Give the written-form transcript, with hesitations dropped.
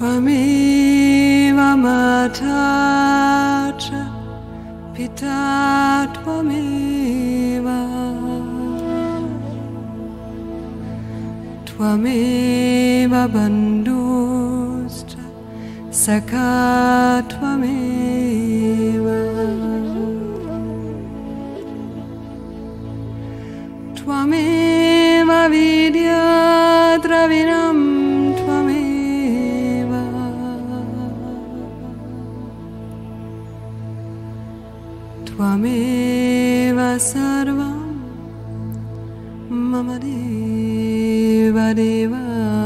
Twameva Mata cha Pita Twameva, Twameva Bandhushcha Sakha Twameva, Twameva Vidya Dravinam Twameva, Twameva Sarvam Mama Deva Deva.